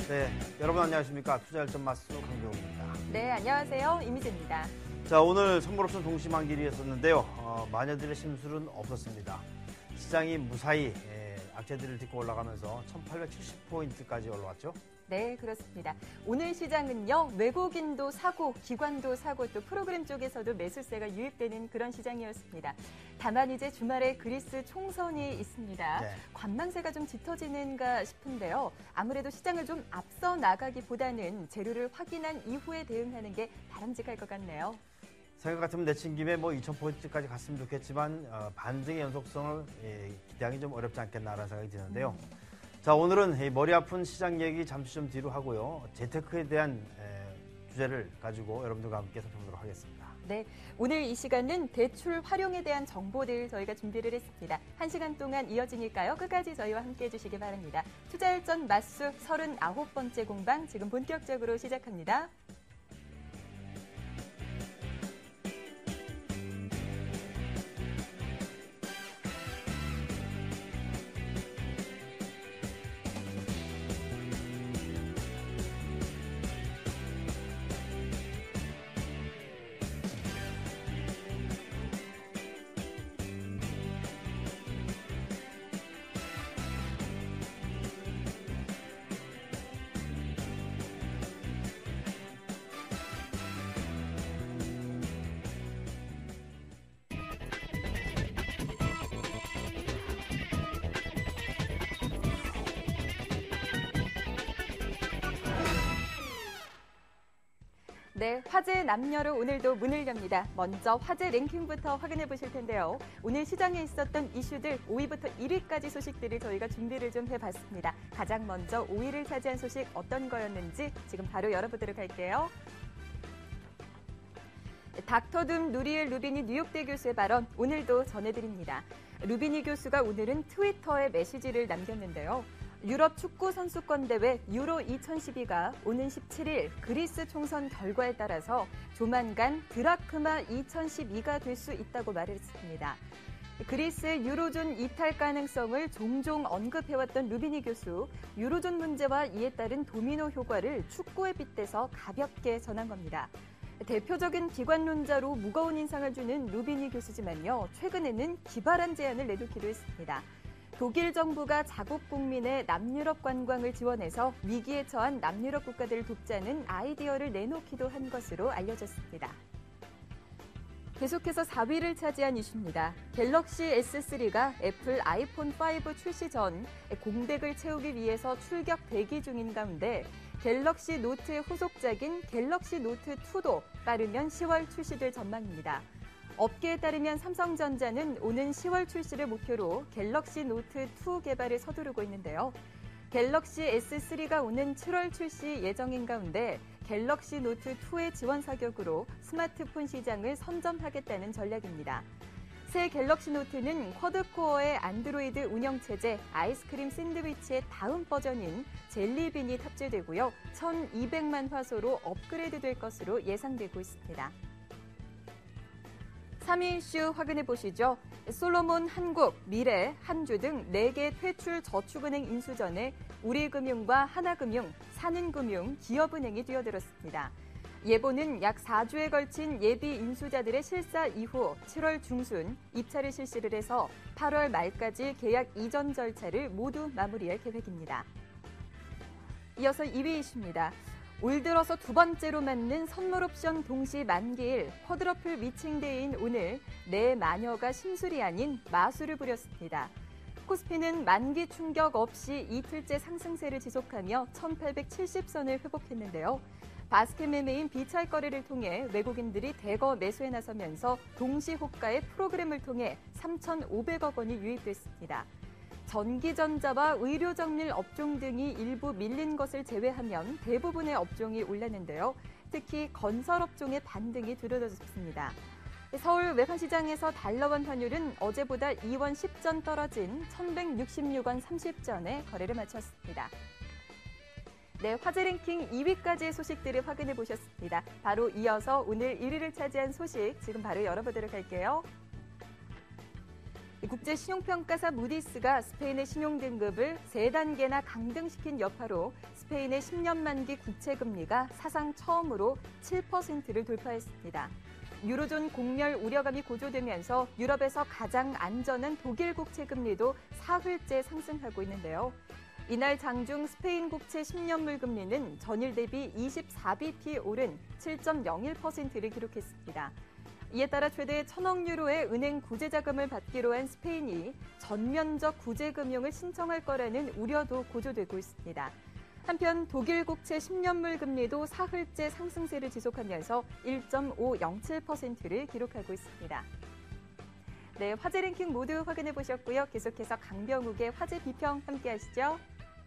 네, 여러분 안녕하십니까. 투자일전 마스 강병우입니다. 네, 안녕하세요. 이미지입니다. 자, 오늘 선물 옵션 동시만길이었었는데요. 마녀들의 심술은 없었습니다. 시장이 무사히 악재들을 딛고 올라가면서 1870포인트까지 올라왔죠. 네, 그렇습니다. 오늘 시장은요, 외국인도 사고, 기관도 사고, 또 프로그램 쪽에서도 매수세가 유입되는 그런 시장이었습니다. 다만 이제 주말에 그리스 총선이 있습니다. 네. 관망세가 좀 짙어지는가 싶은데요. 아무래도 시장을 좀 앞서 나가기보다는 재료를 확인한 이후에 대응하는 게 바람직할 것 같네요. 생각 같으면 내친 김에 2000포인트까지 갔으면 좋겠지만 반등의 연속성을 기대하기 좀 어렵지 않겠나라는 생각이 드는데요. 자, 오늘은 머리 아픈 시장 얘기 잠시 좀 뒤로 하고요. 재테크에 대한 주제를 가지고 여러분들과 함께 살펴보도록 하겠습니다. 네, 오늘 이 시간은 대출 활용에 대한 정보들 저희가 준비를 했습니다. 1시간 동안 이어지니까요. 끝까지 저희와 함께해 주시기 바랍니다. 투자일전 마수 39번째 공방 지금 본격적으로 시작합니다. 네, 화제 남녀로 오늘도 문을 엽니다. 먼저 화제 랭킹부터 확인해 보실 텐데요. 오늘 시장에 있었던 이슈들 5위부터 1위까지 소식들을 저희가 준비를 좀 해봤습니다. 가장 먼저 5위를 차지한 소식 어떤 거였는지 지금 바로 열어보도록 할게요. 닥터둠 누리엘 루비니 뉴욕대 교수의 발언 오늘도 전해드립니다. 루비니 교수가 오늘은 트위터에 메시지를 남겼는데요. 유럽 축구 선수권 대회 유로 2012가 오는 17일 그리스 총선 결과에 따라서 조만간 드라크마 2012가 될 수 있다고 말했습니다. 그리스의 유로존 이탈 가능성을 종종 언급해왔던 루비니 교수, 유로존 문제와 이에 따른 도미노 효과를 축구에 빗대서 가볍게 전한 겁니다. 대표적인 비관론자로 무거운 인상을 주는 루비니 교수지만요, 최근에는 기발한 제안을 내놓기도 했습니다. 독일 정부가 자국 국민의 남유럽 관광을 지원해서 위기에 처한 남유럽 국가들을 돕자는 아이디어를 내놓기도 한 것으로 알려졌습니다. 계속해서 4위를 차지한 이슈입니다. 갤럭시 S3가 애플 아이폰 5 출시 전 공백을 채우기 위해서 출격 대기 중인 가운데 갤럭시 노트의 후속작인 갤럭시 노트 2도 빠르면 10월 출시될 전망입니다. 업계에 따르면 삼성전자는 오는 10월 출시를 목표로 갤럭시 노트 2 개발에 서두르고 있는데요. 갤럭시 S3가 오는 7월 출시 예정인 가운데 갤럭시 노트 2의 지원 사격으로 스마트폰 시장을 선점하겠다는 전략입니다. 새 갤럭시 노트는 쿼드코어의 안드로이드 운영체제 아이스크림 샌드위치의 다음 버전인 젤리빈이 탑재되고요. 1200만 화소로 업그레이드될 것으로 예상되고 있습니다. 3위 이슈 확인해 보시죠. 솔로몬 한국, 미래, 한주 등 4개 퇴출 저축은행 인수전에 우리금융과 하나금융, 산은금융, 기업은행이 뛰어들었습니다. 예보는 약 4주에 걸친 예비 인수자들의 실사 이후 7월 중순 입찰을 실시를 해서 8월 말까지 계약 이전 절차를 모두 마무리할 계획입니다. 이어서 2위 이슈입니다. 올 들어서 두 번째로 맞는 선물 옵션 동시 만기일 쿼드러플 위칭데이인 오늘 내 마녀가 심술이 아닌 마술을 부렸습니다. 코스피는 만기 충격 없이 이틀째 상승세를 지속하며 1870선을 회복했는데요. 바스켓 매매인 비찰 거래를 통해 외국인들이 대거 매수에 나서면서 동시 호가의 프로그램을 통해 3,500억 원이 유입됐습니다. 전기전자와 의료정밀 업종 등이 일부 밀린 것을 제외하면 대부분의 업종이 올랐는데요. 특히 건설업종의 반등이 두드러졌습니다. 서울 외환시장에서 달러원 환율은 어제보다 2원 10전 떨어진 1,166원 30전에 거래를 마쳤습니다. 네, 화제 랭킹 2위까지의 소식들을 확인해 보셨습니다. 바로 이어서 오늘 1위를 차지한 소식 지금 바로 열어보도록 할게요. 국제신용평가사 무디스가 스페인의 신용등급을 3단계나 강등시킨 여파로 스페인의 10년 만기 국채 금리가 사상 처음으로 7%를 돌파했습니다. 유로존 공멸 우려감이 고조되면서 유럽에서 가장 안전한 독일 국채 금리도 사흘째 상승하고 있는데요. 이날 장중 스페인 국채 10년물 금리는 전일 대비 24bp 오른 7.01%를 기록했습니다. 이에 따라 최대 1,000억 유로의 은행 구제 자금을 받기로 한 스페인이 전면적 구제 금융을 신청할 거라는 우려도 고조되고 있습니다. 한편 독일 국채 10년물 금리도 사흘째 상승세를 지속하면서 1.507%를 기록하고 있습니다. 네, 화제 랭킹 모두 확인해 보셨고요. 계속해서 강병욱의 화제 비평 함께 하시죠.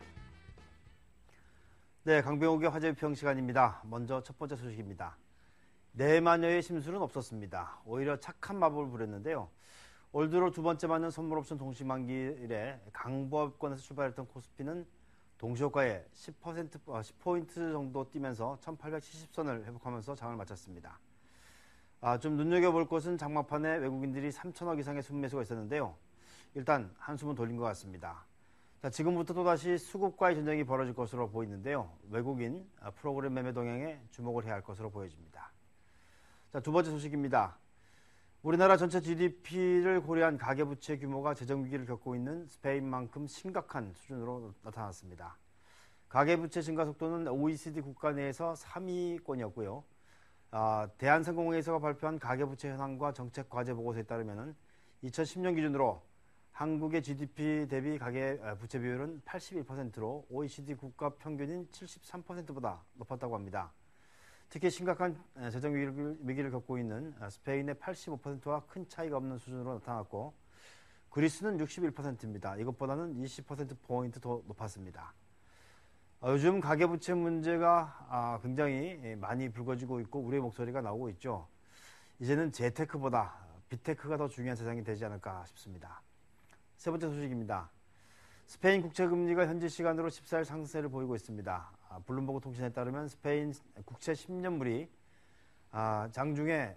네, 강병욱의 화제 비평 시간입니다. 먼저 첫 번째 소식입니다. 네 마녀의 심술은 없었습니다. 오히려 착한 마법을 부렸는데요. 올 들어 두 번째 맞는 선물 옵션 동시 만기 이래 강보합권에서 출발했던 코스피는 동시효과에 10포인트 정도 뛰면서 1870선을 회복하면서 장을 마쳤습니다. 좀 눈여겨볼 것은 장막판에 외국인들이 3천억 이상의 순매수가 있었는데요. 일단 한숨은 돌린 것 같습니다. 자, 지금부터 또다시 수급과의 전쟁이 벌어질 것으로 보이는데요. 외국인 프로그램 매매 동향에 주목을 해야 할 것으로 보여집니다. 자, 두 번째 소식입니다. 우리나라 전체 GDP를 고려한 가계부채 규모가 재정위기를 겪고 있는 스페인만큼 심각한 수준으로 나타났습니다. 가계부채 증가 속도는 OECD 국가 내에서 3위권이었고요. 대한상공회의소가 발표한 가계부채 현황과 정책 과제 보고서에 따르면 2010년 기준으로 한국의 GDP 대비 가계부채 비율은 81%로 OECD 국가 평균인 73%보다 높았다고 합니다. 특히 심각한 재정 위기를 겪고 있는 스페인의 85%와 큰 차이가 없는 수준으로 나타났고 그리스는 61%입니다. 이것보다는 20%포인트 더 높았습니다. 요즘 가계부채 문제가 굉장히 많이 불거지고 있고 우리의 목소리가 나오고 있죠. 이제는 재테크보다 빅테크가 더 중요한 세상이 되지 않을까 싶습니다. 세 번째 소식입니다. 스페인 국채 금리가 현지 시간으로 14일 상승세를 보이고 있습니다. 블룸버그 통신에 따르면 스페인 국채 10년물이 장중에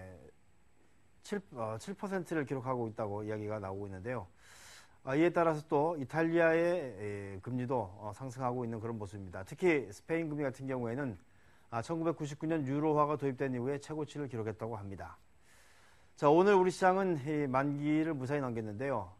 7%를 기록하고 있다고 이야기가 나오고 있는데요. 이에 따라서 또 이탈리아의 금리도 상승하고 있는 그런 모습입니다. 특히 스페인 금리 같은 경우에는 1999년 유로화가 도입된 이후에 최고치를 기록했다고 합니다. 자, 오늘 우리 시장은 만기를 무사히 넘겼는데요.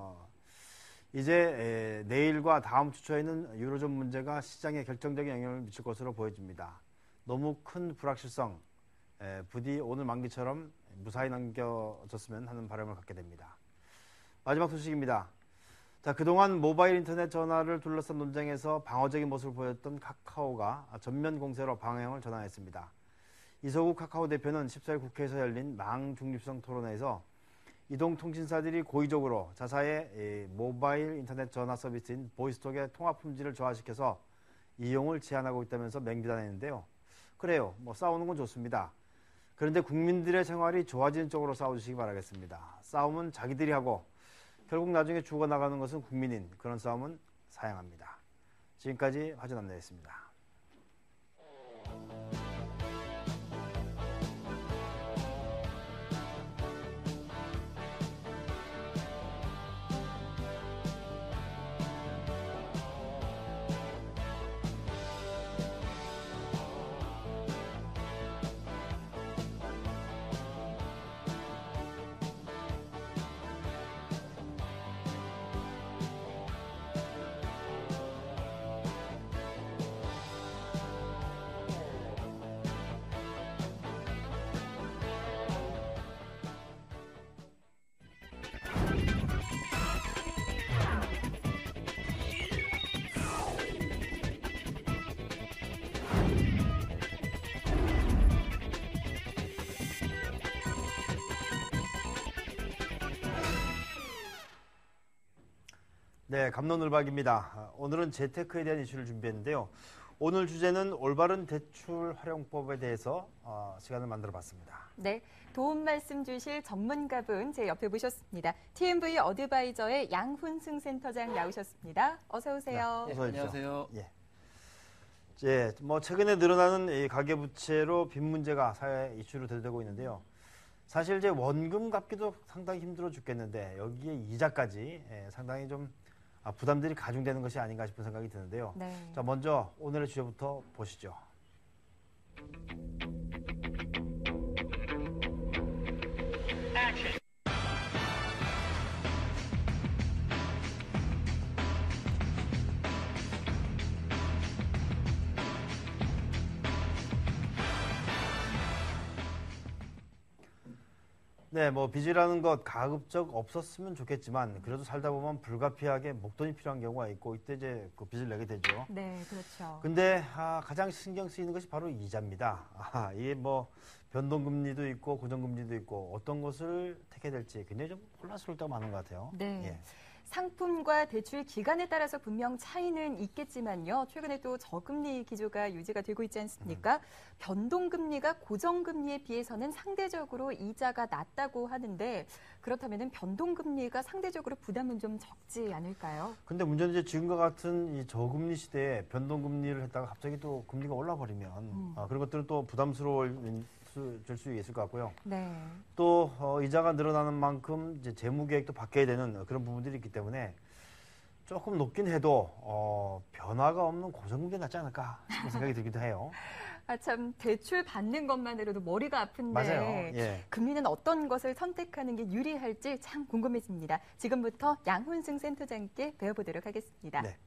이제 내일과 다음 주 초에는 유로존 문제가 시장에 결정적인 영향을 미칠 것으로 보여집니다. 너무 큰 불확실성, 부디 오늘 만기처럼 무사히 넘겨졌으면 하는 바람을 갖게 됩니다. 마지막 소식입니다. 자, 그동안 모바일 인터넷 전화를 둘러싼 논쟁에서 방어적인 모습을 보였던 카카오가 전면 공세로 방향을 전환했습니다. 이소국 카카오 대표는 14일 국회에서 열린 망 중립성 토론회에서 이동통신사들이 고의적으로 자사의 모바일 인터넷 전화 서비스인 보이스톡의 통화 품질을 저하시켜서 이용을 제한하고 있다면서 맹비난했는데요. 그래요. 싸우는 건 좋습니다. 그런데 국민들의 생활이 좋아지는 쪽으로 싸워주시기 바라겠습니다. 싸움은 자기들이 하고 결국 나중에 죽어나가는 것은 국민인 그런 싸움은 사양합니다. 지금까지 화제 남자였습니다. 네, 갑론을박입니다. 오늘은 재테크에 대한 이슈를 준비했는데요. 오늘 주제는 올바른 대출 활용법에 대해서 시간을 만들어 봤습니다. 네, 도움 말씀 주실 전문가분 제 옆에 모셨습니다. TMV 어드바이저의 양훈승 센터장 나오셨습니다. 어서 오세요. 네, 어서 오십시오. 안녕하세요. 예. 최근에 늘어나는 이 가계부채로 빚 문제가 사회 이슈로 대두되고 있는데요. 사실 원금 갚기도 상당히 힘들어 죽겠는데 여기에 이자까지 상당히 좀 부담들이 가중되는 것이 아닌가 싶은 생각이 드는데요. 네. 자, 먼저 오늘의 주제부터 보시죠. 네, 뭐 빚이라는 것 가급적 없었으면 좋겠지만 그래도 살다 보면 불가피하게 목돈이 필요한 경우가 있고 이때 이제 그 빚을 내게 되죠. 네, 그렇죠. 근데 가장 신경 쓰이는 것이 바로 이자입니다. 이게 뭐 변동금리도 있고 고정금리도 있고 어떤 것을 택해야 될지 굉장히 좀 혼란스러울 때가 많은 것 같아요. 네. 예. 상품과 대출 기간에 따라서 분명 차이는 있겠지만요. 최근에 또 저금리 기조가 유지가 되고 있지 않습니까? 변동금리가 고정금리에 비해서는 상대적으로 이자가 낮다고 하는데 그렇다면 변동금리가 상대적으로 부담은 좀 적지 않을까요? 근데 문제는 이제 지금과 같은 이 저금리 시대에 변동금리를 했다가 갑자기 또 금리가 올라버리면 그런 것들은 또 부담스러울 수 있을 것 같고요. 네. 또 이자가 늘어나는 만큼 이제 재무 계획도 바뀌어야 되는 그런 부분들이 있기 때문에 조금 높긴 해도 변화가 없는 고정금리가 낫지 않을까 싶은 생각이 들기도 해요. 참 대출 받는 것만으로도 머리가 아픈데 맞아요. 예. 금리는 어떤 것을 선택하는 게 유리할지 참 궁금해집니다. 지금부터 양훈승 센터장께 배워보도록 하겠습니다. 네.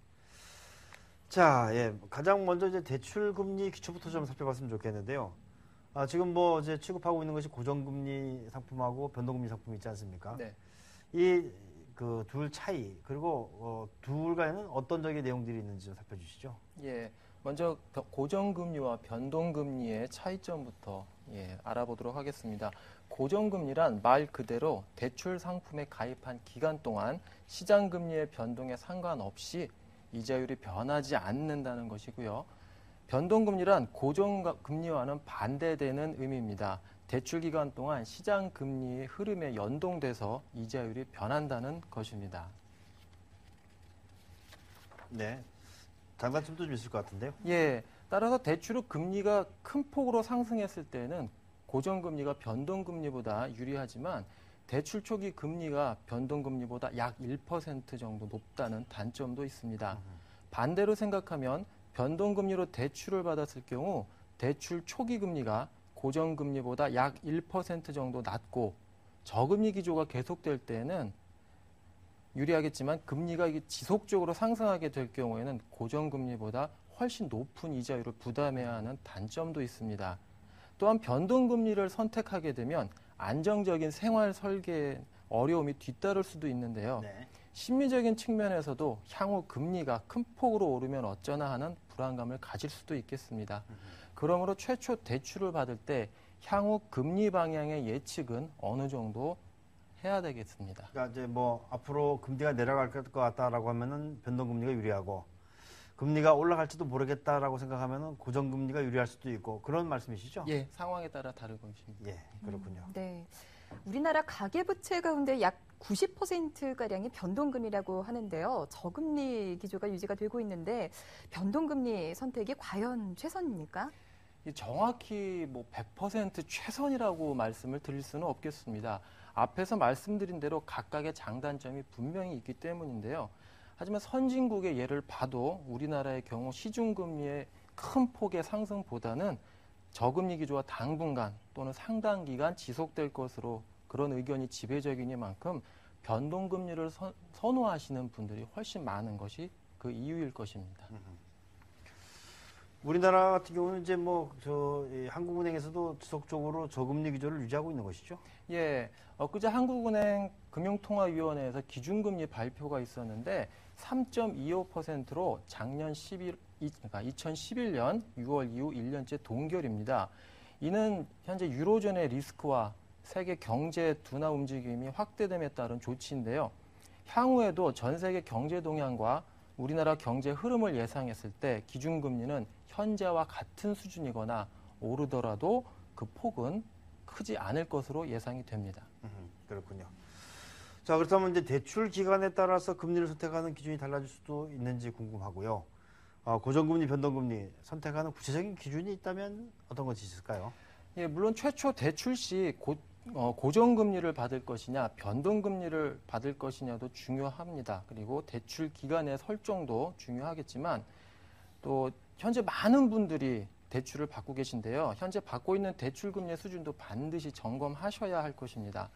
자, 예, 가장 먼저 이제 대출 금리 기초부터 좀 살펴봤으면 좋겠는데요. 지금 뭐 이제 취급하고 있는 것이 고정금리 상품하고 변동금리 상품이 있지 않습니까? 네. 이 그 둘 차이 그리고 둘 간에는 어떤 적의 내용들이 있는지 좀 살펴주시죠. 예. 먼저 고정금리와 변동금리의 차이점부터 알아보도록 하겠습니다. 고정금리란 말 그대로 대출 상품에 가입한 기간 동안 시장금리의 변동에 상관없이 이자율이 변하지 않는다는 것이고요. 변동금리란 고정금리와는 반대되는 의미입니다. 대출 기간 동안 시장금리의 흐름에 연동돼서 이자율이 변한다는 것입니다. 네. 장단점도 좀 있을 것 같은데요. 예. 따라서 대출 후 금리가 큰 폭으로 상승했을 때는 고정금리가 변동금리보다 유리하지만 대출 초기 금리가 변동금리보다 약 1% 정도 높다는 단점도 있습니다. 반대로 생각하면 변동금리로 대출을 받았을 경우 대출 초기 금리가 고정금리보다 약 1% 정도 낮고 저금리 기조가 계속될 때는 유리하겠지만 금리가 이게 지속적으로 상승하게 될 경우에는 고정금리보다 훨씬 높은 이자율을 부담해야 하는 단점도 있습니다. 또한 변동금리를 선택하게 되면 안정적인 생활 설계에 어려움이 뒤따를 수도 있는데요. 네. 심리적인 측면에서도 향후 금리가 큰 폭으로 오르면 어쩌나 하는 불안감을 가질 수도 있겠습니다. 그러므로 최초 대출을 받을 때 향후 금리 방향의 예측은 어느 정도 해야 되겠습니다. 그러니까 이제 뭐 앞으로 금리가 내려갈 것 같다라고 하면은 변동금리가 유리하고 금리가 올라갈지도 모르겠다라고 생각하면은 고정금리가 유리할 수도 있고 그런 말씀이시죠? 예, 상황에 따라 다른 것입니다. 예, 그렇군요. 네. 우리나라 가계부채 가운데 약 90%가량이 변동금리라고 하는데요. 저금리 기조가 유지가 되고 있는데 변동금리 선택이 과연 최선입니까? 정확히 뭐 100% 최선이라고 말씀을 드릴 수는 없겠습니다. 앞에서 말씀드린 대로 각각의 장단점이 분명히 있기 때문인데요. 하지만 선진국의 예를 봐도 우리나라의 경우 시중금리의 큰 폭의 상승보다는 저금리 기조가 당분간 또는 상당 기간 지속될 것으로 그런 의견이 지배적이니만큼 변동금리를 선호하시는 분들이 훨씬 많은 것이 그 이유일 것입니다. 우리나라 같은 경우는 이제 한국은행에서도 지속적으로 저금리 기조를 유지하고 있는 것이죠? 예, 엊그제 한국은행 금융통화위원회에서 기준금리 발표가 있었는데 3.25%로 작년 2011년 6월 이후 1년째 동결입니다. 이는 현재 유로존의 리스크와 세계 경제 둔화 움직임이 확대됨에 따른 조치인데요. 향후에도 전 세계 경제 동향과 우리나라 경제 흐름을 예상했을 때 기준금리는 현재와 같은 수준이거나 오르더라도 그 폭은 크지 않을 것으로 예상이 됩니다. 그렇군요. 자, 그렇다면 이제 대출 기간에 따라서 금리를 선택하는 기준이 달라질 수도 있는지 궁금하고요. 고정금리, 변동금리 선택하는 구체적인 기준이 있다면 어떤 것이 있을까요? 예, 물론 최초 대출 시 고정금리를 받을 것이냐, 변동금리를 받을 것이냐도 중요합니다. 그리고 대출 기간의 설정도 중요하겠지만 또 현재 많은 분들이 대출을 받고 계신데요. 현재 받고 있는 대출 금리의 수준도 반드시 점검하셔야 할 것입니다.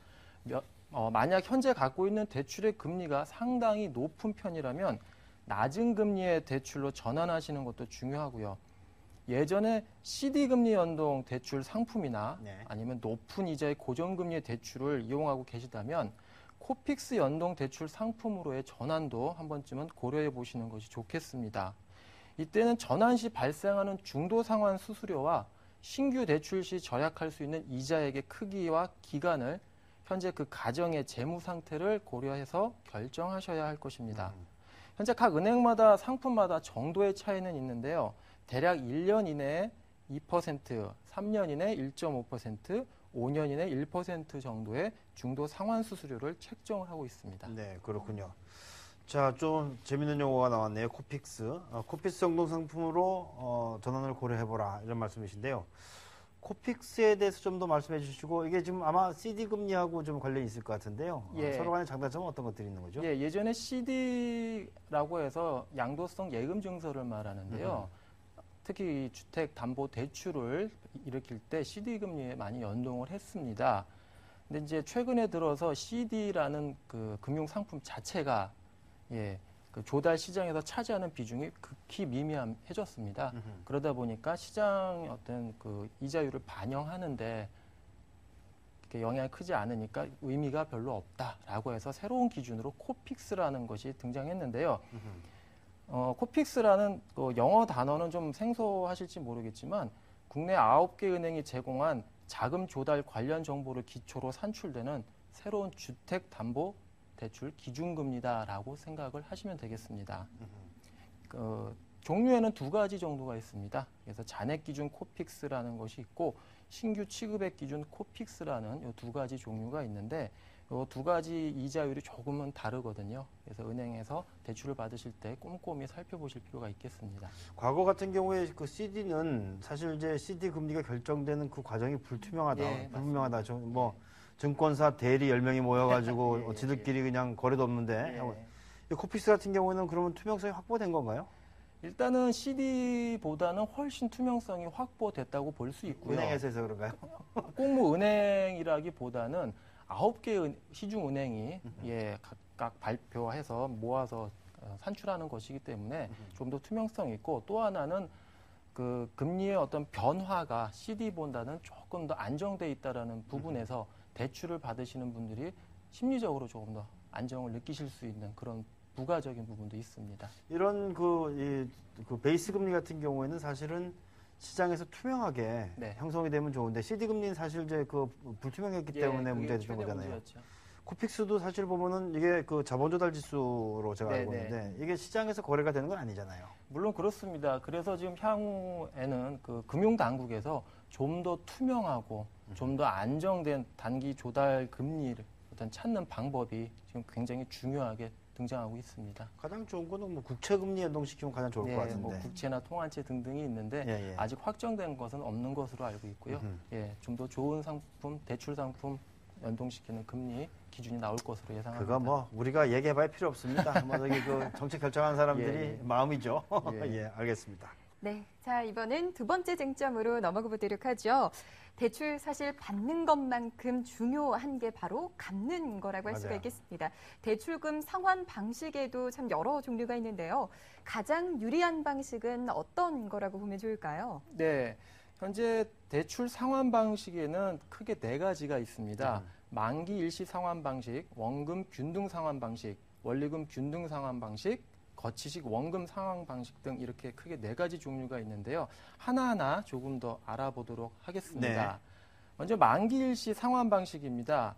만약 현재 갖고 있는 대출의 금리가 상당히 높은 편이라면 낮은 금리의 대출로 전환하시는 것도 중요하고요. 예전에 CD금리 연동 대출 상품이나 네. 아니면 높은 이자의 고정금리의 대출을 이용하고 계시다면 코픽스 연동 대출 상품으로의 전환도 한 번쯤은 고려해 보시는 것이 좋겠습니다. 이때는 전환 시 발생하는 중도 상환 수수료와 신규 대출 시 절약할 수 있는 이자액의 크기와 기간을 현재 그 가정의 재무 상태를 고려해서 결정하셔야 할 것입니다. 현재 각 은행마다 상품마다 정도의 차이는 있는데요. 대략 1년 이내에 2%, 3년 이내 1.5%, 5년 이내 1% 정도의 중도 상환 수수료를 책정을 하고 있습니다. 네, 그렇군요. 자, 좀 재밌는 용어가 나왔네요. 코픽스. 코픽스 연동 상품으로 전환을 고려해보라 이런 말씀이신데요. 코픽스에 대해서 좀 더 말씀해 주시고 이게 지금 아마 CD 금리하고 좀 관련이 있을 것 같은데요. 예. 서로 간의 장단점은 어떤 것들이 있는 거죠? 예, 예전에 CD라고 해서 양도성 예금 증서를 말하는데요. 특히 이 주택담보대출을 일으킬 때 CD 금리에 많이 연동을 했습니다. 근데 이제 최근에 들어서 CD라는 그 금융 상품 자체가 그 조달 시장에서 차지하는 비중이 극히 미미해졌습니다. 그러다 보니까 시장의 어떤 그 이자율을 반영하는데 이렇게 영향이 크지 않으니까 의미가 별로 없다라고 해서 새로운 기준으로 코픽스라는 것이 등장했는데요. 코픽스라는 그 영어 단어는 좀 생소하실지 모르겠지만 국내 9개 은행이 제공한 자금 조달 관련 정보를 기초로 산출되는 새로운 주택담보대출 기준금리다라고 생각을 하시면 되겠습니다. 종류에는 두 가지 정도가 있습니다. 그래서 잔액 기준 코픽스라는 것이 있고 신규 취급액 기준 코픽스라는 이 두 가지 종류가 있는데 이 두 가지 이자율이 조금은 다르거든요. 그래서 은행에서 대출을 받으실 때 꼼꼼히 살펴보실 필요가 있겠습니다. 과거 같은 경우에 그 CD는 사실 이제 CD 금리가 결정되는 그 과정이 불투명하다, 예, 불분명하다. 뭐 증권사 대리 10명이 모여가지고 예, 지들끼리 그냥 거래도 없는데 예. 이 코픽스 같은 경우에는 그러면 투명성이 확보된 건가요? 일단은 CD보다는 훨씬 투명성이 확보됐다고 볼 수 있고요. 은행에서 해서 그런가요? 꼭 뭐 은행이라기보다는 9개 시중은행이 각각 발표해서 모아서 산출하는 것이기 때문에 좀 더 투명성이 있고 또 하나는 그 금리의 어떤 변화가 CD보다는 조금 더 안정돼 있다라는 부분에서 대출을 받으시는 분들이 심리적으로 조금 더 안정을 느끼실 수 있는 그런 부가적인 부분도 있습니다. 이런 그 베이스 금리 같은 경우에는 사실은 시장에서 투명하게 네. 형성이 되면 좋은데 CD 금리는 사실 이제 그 불투명했기 때문에 그게 문제가 됐던 최대 거잖아요. 문제였죠. 코픽스도 사실 보면은 이게 그 자본 조달 지수로 제가 알고 네, 있는데 이게 시장에서 거래가 되는 건 아니잖아요. 물론 그렇습니다. 그래서 지금 향후에는 그 금융당국에서 좀 더 투명하고 좀 더 안정된 단기 조달 금리를 어떤 찾는 방법이 지금 굉장히 중요하게 등장하고 있습니다. 가장 좋은 거는 뭐 국채 금리 연동시키면 가장 좋을 것 같은데. 뭐 국채나 통화채 등등이 있는데 예. 아직 확정된 것은 없는 것으로 알고 있고요. 좀 더 좋은 상품, 대출 상품 연동시키는 금리 기준이 나올 것으로 예상합니다. 그거 뭐 우리가 얘기해봐야 필요 없습니다. 뭐 저기 그 정책 결정하는 사람들이 예. 마음이죠. 예, 알겠습니다. 네, 자 이번엔 두 번째 쟁점으로 넘어가 보도록 하죠. 대출 사실 받는 것만큼 중요한 게 바로 갚는 거라고 할 수가 맞아요. 있겠습니다. 대출금 상환 방식에도 참 여러 종류가 있는데요. 가장 유리한 방식은 어떤 거라고 보면 좋을까요? 네, 현재 대출 상환 방식에는 크게 네 가지가 있습니다. 만기 일시 상환 방식, 원금 균등 상환 방식, 원리금 균등 상환 방식, 거치식 원금 상환 방식 등 이렇게 크게 네 가지 종류가 있는데요. 하나하나 조금 더 알아보도록 하겠습니다. 네. 먼저 만기 일시 상환 방식입니다.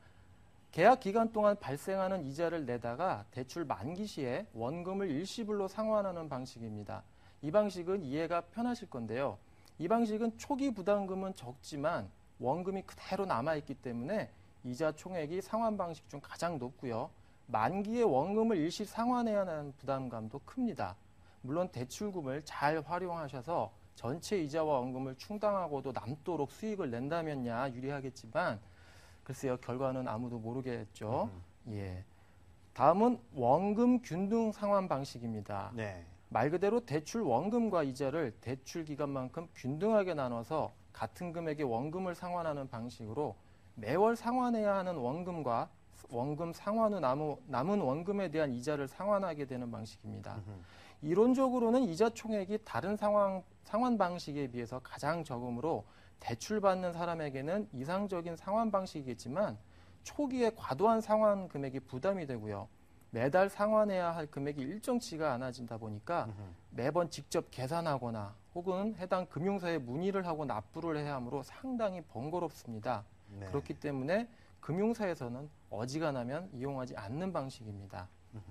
계약 기간 동안 발생하는 이자를 내다가 대출 만기 시에 원금을 일시불로 상환하는 방식입니다. 이 방식은 이해가 편하실 건데요. 이 방식은 초기 부담금은 적지만 원금이 그대로 남아있기 때문에 이자 총액이 상환 방식 중 가장 높고요. 만기에 원금을 일시 상환해야 하는 부담감도 큽니다. 물론 대출금을 잘 활용하셔서 전체 이자와 원금을 충당하고도 남도록 수익을 낸다면야 유리하겠지만 글쎄요, 결과는 아무도 모르겠죠. 예. 다음은 원금 균등 상환 방식입니다. 네. 말 그대로 대출 원금과 이자를 대출 기간만큼 균등하게 나눠서 같은 금액의 원금을 상환하는 방식으로 매월 상환해야 하는 원금과 원금 상환 후 남은 원금에 대한 이자를 상환하게 되는 방식입니다. 이론적으로는 이자 총액이 다른 상환 방식에 비해서 가장 적으므로 대출받는 사람에게는 이상적인 상환 방식이겠지만 초기에 과도한 상환 금액이 부담이 되고요. 매달 상환해야 할 금액이 일정치가 않아진다 보니까 매번 직접 계산하거나 혹은 해당 금융사에 문의를 하고 납부를 해야 하므로 상당히 번거롭습니다. 네. 그렇기 때문에 금융사에서는 어지간하면 이용하지 않는 방식입니다.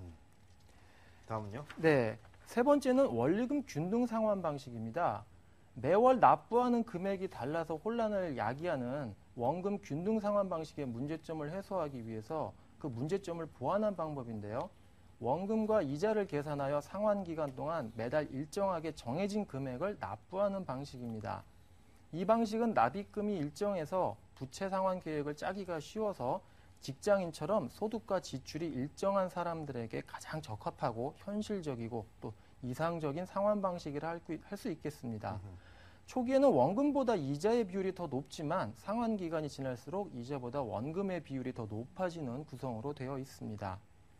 다음은요? 네, 세 번째는 원리금 균등 상환 방식입니다. 매월 납부하는 금액이 달라서 혼란을 야기하는 원금 균등 상환 방식의 문제점을 해소하기 위해서 그 문제점을 보완한 방법인데요. 원금과 이자를 계산하여 상환 기간 동안 매달 일정하게 정해진 금액을 납부하는 방식입니다. 이 방식은 납입금이 일정해서 부채 상환 계획을 짜기가 쉬워서 직장인처럼 소득과 지출이 일정한 사람들에게 가장 적합하고 현실적이고 또 이상적인 상환 방식이라 할 수 있겠습니다. 초기에는 원금보다 이자의 비율이 더 높지만 상환 기간이 지날수록 이자보다 원금의 비율이 더 높아지는 구성으로 되어 있습니다.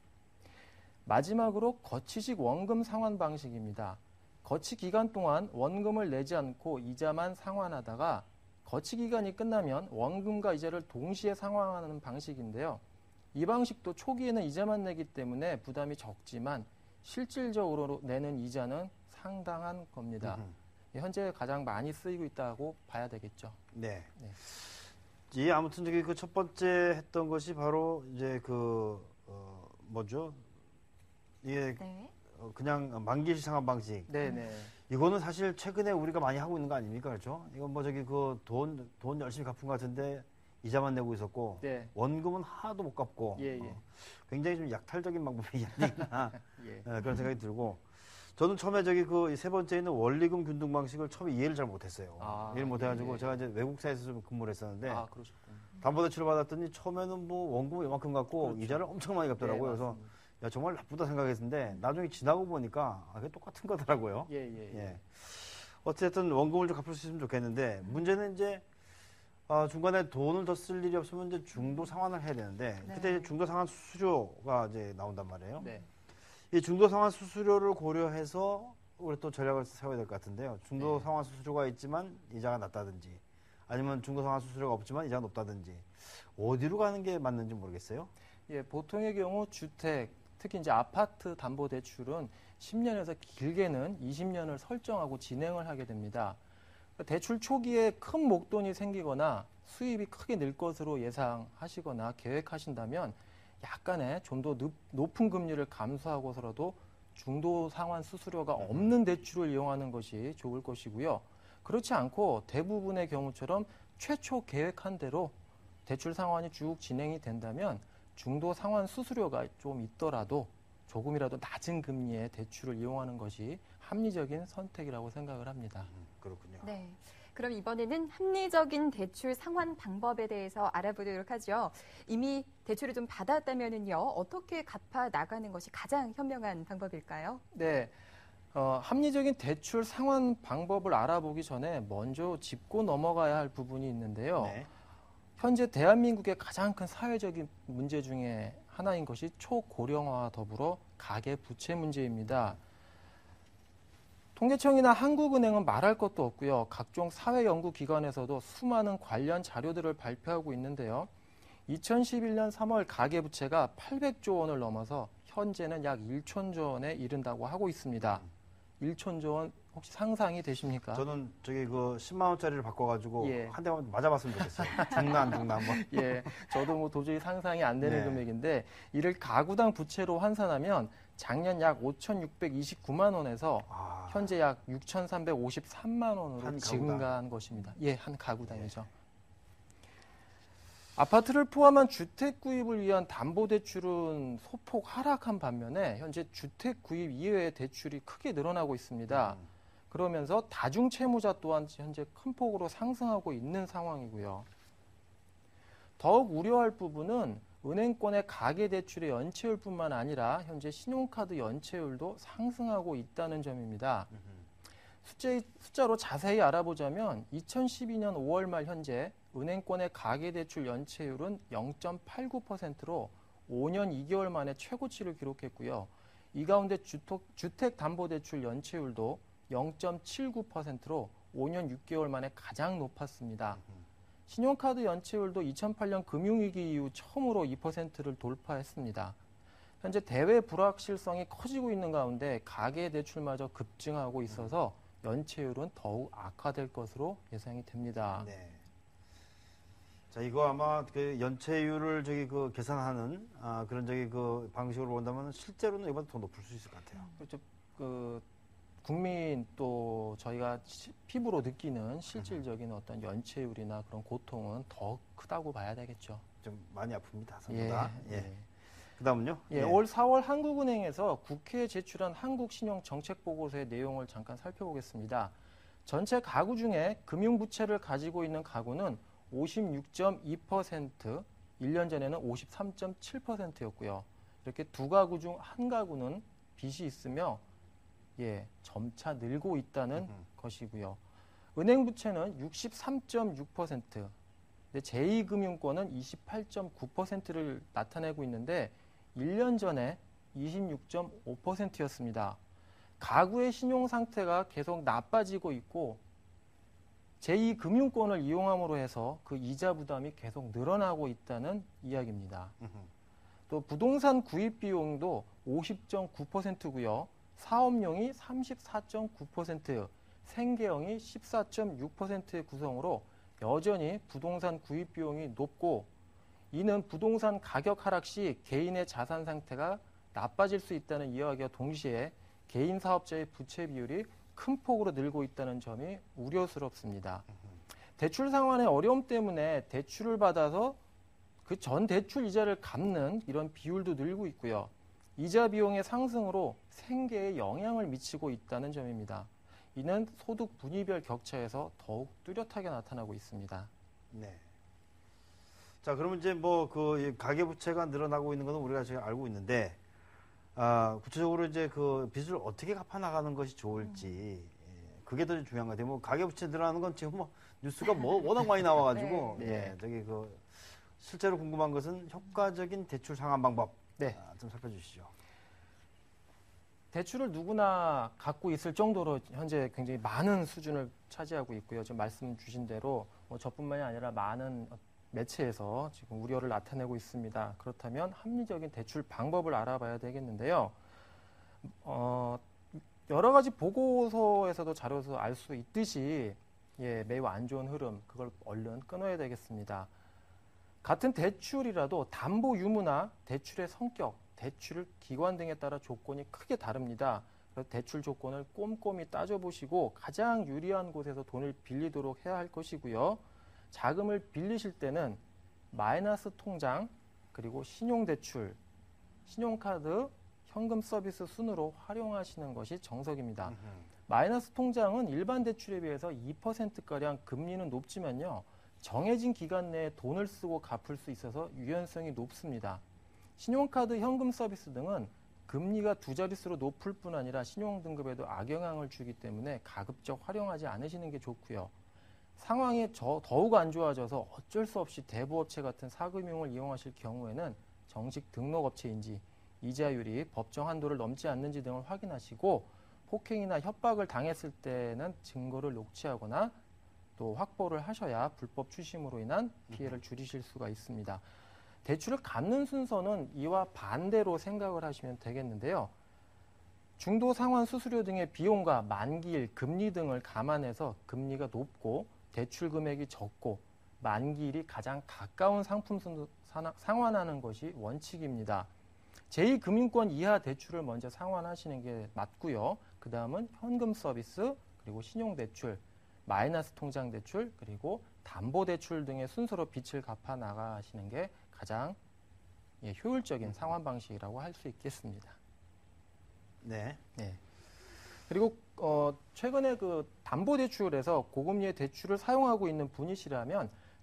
마지막으로 거치식 원금 상환 방식입니다. 거치 기간 동안 원금을 내지 않고 이자만 상환하다가 거치 기간이 끝나면 원금과 이자를 동시에 상환하는 방식인데요. 이 방식도 초기에는 이자만 내기 때문에 부담이 적지만 실질적으로 내는 이자는 상당한 겁니다. 현재 가장 많이 쓰이고 있다고 봐야 되겠죠. 네. 네. 예, 아무튼 저기 그 첫 번째 했던 것이 바로 이제 뭐죠? 이게 네. 그냥 만기시 상환 방식. 네네. 이거는 사실 최근에 우리가 많이 하고 있는 거 아닙니까? 그렇죠? 이건 뭐 저기 그 돈 열심히 갚은 것 같은데 이자만 내고 있었고 네. 원금은 하나도 못 갚고 예, 예. 굉장히 좀 약탈적인 방법이 아닌가 예. 그런 생각이 들고 저는 처음에 저기 그 세 번째 있는 원리금 균등 방식을 처음에 이해를 잘 못했어요. 이해를 못해가지고 예. 제가 이제 외국사에서 좀 근무를 했었는데 그러셨군요. 담보대출을 받았더니 처음에는 뭐 원금을 이만큼 갚고 그렇죠. 이자를 엄청 많이 갚더라고요. 네, 그래서 맞습니다. 야, 정말 나쁘다 생각했는데 나중에 지나고 보니까 그게 똑같은 거더라고요. 예. 어쨌든 원금을 좀 갚을 수 있으면 좋겠는데 문제는 이제 중간에 돈을 더 쓸 일이 없으면 이제 중도 상환을 해야 되는데 네. 그때 이제 중도 상환 수수료가 이제 나온단 말이에요. 네. 이 중도 상환 수수료를 고려해서 우리 또 전략을 세워야 될 것 같은데요. 중도 네. 상환 수수료가 있지만 이자가 낮다든지 아니면 중도 상환 수수료가 없지만 이자가 높다든지 어디로 가는 게 맞는지 모르겠어요. 예, 보통의 경우 주택, 특히 이제 아파트 담보 대출은 10년에서 길게는 20년을 설정하고 진행을 하게 됩니다. 대출 초기에 큰 목돈이 생기거나 수입이 크게 늘 것으로 예상하시거나 계획하신다면 약간의 좀 더 높은 금리를 감수하고서라도 중도 상환 수수료가 없는 대출을 이용하는 것이 좋을 것이고요. 그렇지 않고 대부분의 경우처럼 최초 계획한 대로 대출 상환이 쭉 진행이 된다면 중도 상환 수수료가 좀 있더라도 조금이라도 낮은 금리의 대출을 이용하는 것이 합리적인 선택이라고 생각을 합니다. 그렇군요. 네. 그럼 이번에는 합리적인 대출 상환 방법에 대해서 알아보도록 하죠. 이미 대출을 좀 받았다면은요, 어떻게 갚아 나가는 것이 가장 현명한 방법일까요? 네. 합리적인 대출 상환 방법을 알아보기 전에 먼저 짚고 넘어가야 할 부분이 있는데요. 네. 현재 대한민국의 가장 큰 사회적인 문제 중에 하나인 것이 초고령화와 더불어 가계 부채 문제입니다. 통계청이나 한국은행은 말할 것도 없고요. 각종 사회연구기관에서도 수많은 관련 자료들을 발표하고 있는데요. 2011년 3월 가계부채가 800조 원을 넘어서 현재는 약 1천조 원에 이른다고 하고 있습니다. 1천조 원 혹시 상상이 되십니까? 저는 저기 그 10만 원짜리를 바꿔가지고 예. 한 대만 맞아봤으면 좋겠어요. 죽나 안 죽나 한번. 예, 저도 뭐 도저히 상상이 안 되는 네. 금액인데 이를 가구당 부채로 환산하면 작년 약 5,629만 원에서 현재 약 6,353만 원으로 한 증가한 것입니다. 예, 한 가구당이죠. 아파트를 포함한 주택 구입을 위한 담보대출은 소폭 하락한 반면에 현재 주택 구입 이외의 대출이 크게 늘어나고 있습니다. 그러면서 다중채무자 또한 현재 큰 폭으로 상승하고 있는 상황이고요. 더욱 우려할 부분은 은행권의 가계대출의 연체율뿐만 아니라 현재 신용카드 연체율도 상승하고 있다는 점입니다. 숫자로 자세히 알아보자면 2012년 5월 말 현재 은행권의 가계대출 연체율은 0.89%로 5년 2개월 만에 최고치를 기록했고요. 이 가운데 주택담보대출 연체율도 0.79%로 5년 6개월 만에 가장 높았습니다. 신용카드 연체율도 2008년 금융위기 이후 처음으로 2%를 돌파했습니다. 현재 대외 불확실성이 커지고 있는 가운데 가계대출마저 급증하고 있어서 연체율은 더욱 악화될 것으로 예상이 됩니다. 네. 자, 이거 아마 그 연체율을 계산하는 그런 그 방식으로 본다면 실제로는 이보다 더 높을 수 있을 것 같아요. 그렇죠. 국민 또 저희가 피부로 느끼는 실질적인 어떤 연체율이나 그런 고통은 더 크다고 봐야 되겠죠. 좀 많이 아픕니다. 전부 다. 예. 예. 그다음은요? 예, 올 4월 한국은행에서 국회에 제출한 한국신용정책보고서의 내용을 잠깐 살펴보겠습니다. 전체 가구 중에 금융부채를 가지고 있는 가구는 56.2%, 1년 전에는 53.7%였고요. 이렇게 두 가구 중 한 가구는 빚이 있으며 점차 늘고 있다는 것이고요. 은행 부채는 63.6%, 제2금융권은 28.9%를 나타내고 있는데 1년 전에 26.5%였습니다. 가구의 신용 상태가 계속 나빠지고 있고 제2금융권을 이용함으로 해서 그 이자 부담이 계속 늘어나고 있다는 이야기입니다. 또 부동산 구입 비용도 50.9%고요. 사업용이 34.9%, 생계형이 14.6%의 구성으로 여전히 부동산 구입 비용이 높고 이는 부동산 가격 하락 시 개인의 자산 상태가 나빠질 수 있다는 이야기와 동시에 개인 사업자의 부채 비율이 큰 폭으로 늘고 있다는 점이 우려스럽습니다. 대출 상환의 어려움 때문에 대출을 받아서 그 전 대출 이자를 갚는 이런 비율도 늘고 있고요. 이자 비용의 상승으로 생계에 영향을 미치고 있다는 점입니다. 이는 소득 분위별 격차에서 더욱 뚜렷하게 나타나고 있습니다. 네. 자, 그러면 이제 가계부채가 늘어나고 있는 것은 우리가 지금 알고 있는데, 구체적으로 이제 그 빚을 어떻게 갚아 나가는 것이 좋을지, 그게 더 중요한 것 같아요. 가계부채 늘어나는 건 지금 뉴스가 워낙 많이 나와가지고, 네. 실제로 궁금한 것은 효과적인 대출 상환 방법. 네. 좀 살펴주시죠. 대출을 누구나 갖고 있을 정도로 현재 굉장히 많은 수준을 차지하고 있고요. 지금 말씀 주신 대로 저뿐만이 아니라 많은 매체에서 지금 우려를 나타내고 있습니다. 그렇다면 합리적인 대출 방법을 알아봐야 되겠는데요. 여러 가지 보고서에서도 자료에서 알 수 있듯이 매우 안 좋은 흐름, 그걸 얼른 끊어야 되겠습니다. 같은 대출이라도 담보 유무나 대출의 성격, 대출 기관 등에 따라 조건이 크게 다릅니다. 그래서 대출 조건을 꼼꼼히 따져보시고 가장 유리한 곳에서 돈을 빌리도록 해야 할 것이고요. 자금을 빌리실 때는 마이너스 통장, 그리고 신용대출, 신용카드, 현금 서비스 순으로 활용하시는 것이 정석입니다. 마이너스 통장은 일반 대출에 비해서 2%가량 금리는 높지만요. 정해진 기간 내에 돈을 쓰고 갚을 수 있어서 유연성이 높습니다. 신용카드, 현금 서비스 등은 금리가 두 자릿수로 높을 뿐 아니라 신용등급에도 악영향을 주기 때문에 가급적 활용하지 않으시는 게 좋고요. 상황이 더욱 안 좋아져서 어쩔 수 없이 대부업체 같은 사금융을 이용하실 경우에는 정식 등록업체인지 이자율이 법정 한도를 넘지 않는지 등을 확인하시고 폭행이나 협박을 당했을 때는 증거를 녹취하거나 또 확보를 하셔야 불법 추심으로 인한 피해를 줄이실 수가 있습니다. 대출을 갚는 순서는 이와 반대로 생각을 하시면 되겠는데요. 중도 상환 수수료 등의 비용과 만기일, 금리 등을 감안해서 금리가 높고 대출 금액이 적고 만기일이 가장 가까운 상품 순으로 상환하는 것이 원칙입니다. 제2금융권 이하 대출을 먼저 상환하시는 게 맞고요. 그 다음은 현금 서비스, 그리고 신용대출, 마이너스 통장 대출, 그리고 담보대출 등의 순서로 빚을 갚아 나가시는 게 가장 효율적인 상환 방식이라고 할 수 있겠습니다. 네. 그리고 최근에 그 담보대출에서 고금리의 대출을 사용하고 있는 분이시라면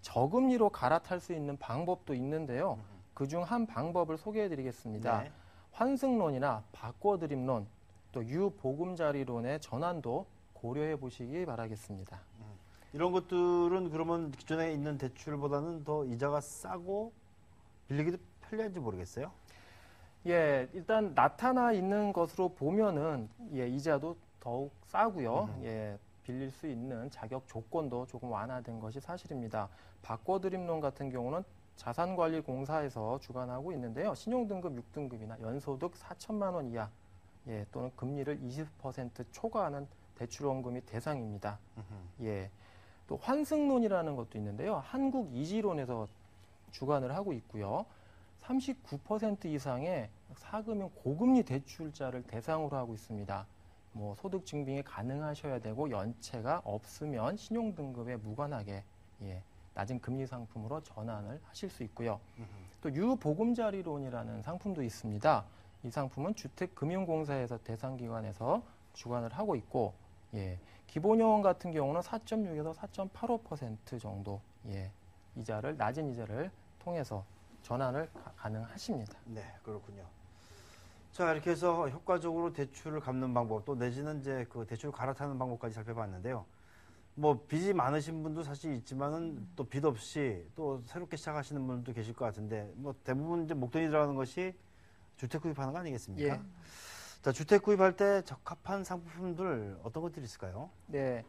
저금리로 갈아탈 수 있는 방법도 있는데요. 그중 한 방법을 소개해드리겠습니다. 네. 환승론이나 바꿔드림론, 또 유보금자리론의 전환도 고려해 보시기 바라겠습니다. 이런 것들은 그러면 기존에 있는 대출보다는 더 이자가 싸고 빌리기도 편리한지 모르겠어요. 예, 일단 나타나 있는 것으로 보면은 예, 이자도 더욱 싸고요. 예, 빌릴 수 있는 자격 조건도 조금 완화된 것이 사실입니다. 바꿔드림론 같은 경우는 자산관리공사에서 주관하고 있는데요. 신용등급 6등급이나 연소득 4천만 원 이하 예, 또는 금리를 20% 초과하는 대출원금이 대상입니다. 예, 또 환승론이라는 것도 있는데요. 한국이지론에서 주관을 하고 있고요. 39% 이상의 사금융 고금리 대출자를 대상으로 하고 있습니다. 뭐 소득 증빙이 가능하셔야 되고 연체가 없으면 신용등급에 무관하게 예, 낮은 금리 상품으로 전환을 하실 수 있고요. 또 유보금자리론이라는 상품도 있습니다. 이 상품은 주택금융공사에서 대상기관에서 주관을 하고 있고 예, 기본요원 같은 경우는 4.6에서 4.85% 정도 예, 낮은 이자를 통해서 전환을 가능하십니다. 네, 그렇군요. 자, 이렇게 해서 효과적으로 대출을 갚는 방법, 또 내지는 이제 그 대출을 갈아타는 방법까지 살펴봤는데요. 뭐 빚이 많으신 분도 사실 있지만은 또 빚 없이 또 새롭게 시작하시는 분도 계실 것 같은데 뭐 대부분 이제 목돈이 들어가는 것이 주택 구입하는 거 아니겠습니까? 예. 자, 주택 구입할 때 적합한 상품들 어떤 것들이 있을까요? 네.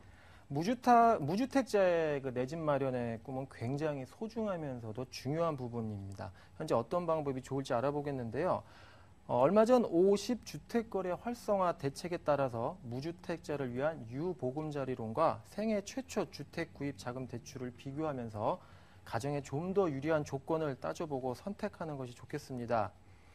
무주택자의 그 내 집 마련의 꿈은 굉장히 소중하면서도 중요한 부분입니다. 현재 어떤 방법이 좋을지 알아보겠는데요. 얼마 전 50주택거래 활성화 대책에 따라서 무주택자를 위한 유보금자리론과 생애 최초 주택 구입 자금 대출을 비교하면서 가정에 좀 더 유리한 조건을 따져보고 선택하는 것이 좋겠습니다.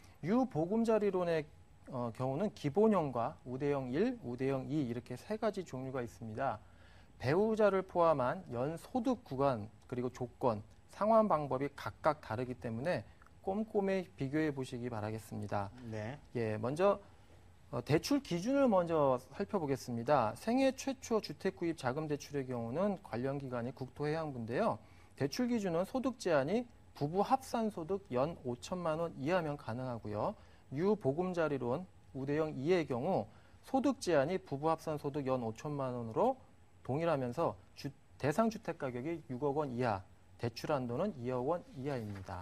유보금자리론의 경우는 기본형과 우대형 1, 우대형 2 이렇게 세 가지 종류가 있습니다. 배우자를 포함한 연소득 구간 그리고 조건, 상환 방법이 각각 다르기 때문에 꼼꼼히 비교해 보시기 바라겠습니다. 네. 예, 먼저 대출 기준을 먼저 살펴보겠습니다. 생애 최초 주택 구입 자금 대출의 경우는 관련 기관이 국토해양부인데요. 대출 기준은 소득 제한이 부부 합산 소득 연 5천만 원 이하면 가능하고요. 유보금자리론 우대형 2의 경우 소득 제한이 부부 합산 소득 연 5천만 원으로 동일하면서 대상 주택 가격이 6억 원 이하, 대출 한도는 2억 원 이하입니다.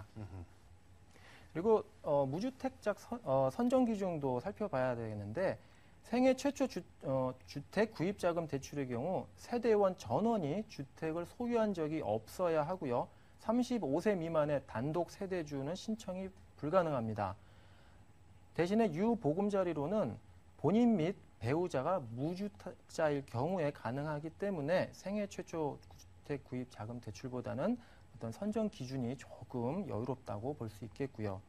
그리고 무주택자 선정 기준도 살펴봐야 되겠는데 생애 최초 주택 구입 자금 대출의 경우 세대원 전원이 주택을 소유한 적이 없어야 하고요. 35세 미만의 단독 세대주는 신청이 불가능합니다. 대신에 유보금자리론은 본인 및 배우자가 무주택자일 경우에 가능하기 때문에 생애 최초 주택 구입 자금 대출보다는 어떤 선정 기준이 조금 여유롭다고 볼 수 있겠고요.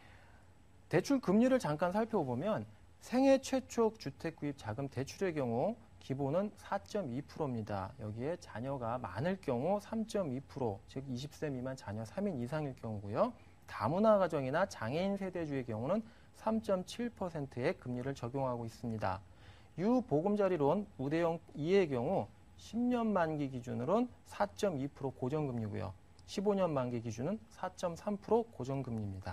대출 금리를 잠깐 살펴보면 생애 최초 주택 구입 자금 대출의 경우 기본은 4.2%입니다. 여기에 자녀가 많을 경우 3.2%, 즉 20세 미만 자녀 3인 이상일 경우고요. 다문화 가정이나 장애인 세대주의 경우는 3.7%의 금리를 적용하고 있습니다. 유보금자리론 우대형 2의 경우 10년 만기 기준으로는 4.2% 고정금리고요. 15년 만기 기준은 4.3% 고정금리입니다.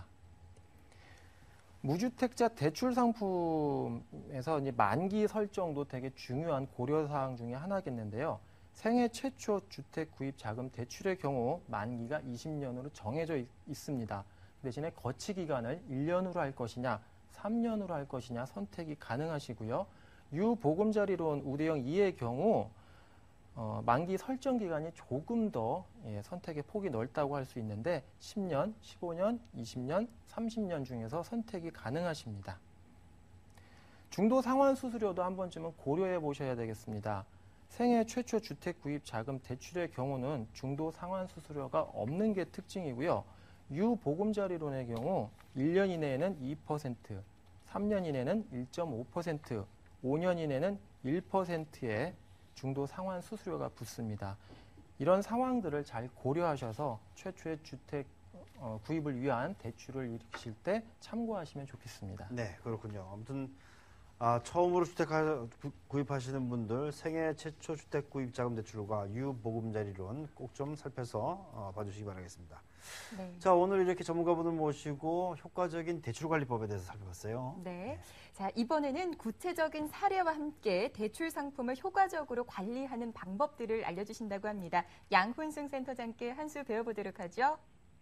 무주택자 대출 상품에서 이제 만기 설정도 되게 중요한 고려사항 중에 하나겠는데요. 생애 최초 주택 구입 자금 대출의 경우 만기가 20년으로 정해져 있습니다. 대신에 거치 기간을 1년으로 할 것이냐, 3년으로 할 것이냐 선택이 가능하시고요. 유보금자리론 우대형 2의 경우 만기 설정 기간이 조금 더 선택의 폭이 넓다고 할 수 있는데 10년, 15년, 20년, 30년 중에서 선택이 가능하십니다. 중도 상환 수수료도 한 번쯤은 고려해 보셔야 되겠습니다. 생애 최초 주택 구입 자금 대출의 경우는 중도 상환 수수료가 없는 게 특징이고요. 유보금자리론의 경우 1년 이내에는 2%, 3년 이내는 1.5%, 5년 이내는 1%의 중도 상환 수수료가 붙습니다. 이런 상황들을 잘 고려하셔서 최초의 주택 구입을 위한 대출을 일으키실 때 참고하시면 좋겠습니다. 네, 그렇군요. 아무튼 처음으로 주택 구입하시는 분들 생애 최초 주택 구입 자금 대출과 유보금자리론 꼭 좀 살펴서 봐주시기 바라겠습니다. 네. 자, 오늘 이렇게 전문가분을 모시고 효과적인 대출관리법에 대해서 살펴봤어요. 네. 자, 이번에는 구체적인 사례와 함께 대출 상품을 효과적으로 관리하는 방법들을 알려주신다고 합니다. 양훈승 센터장께 한 수 배워보도록 하죠.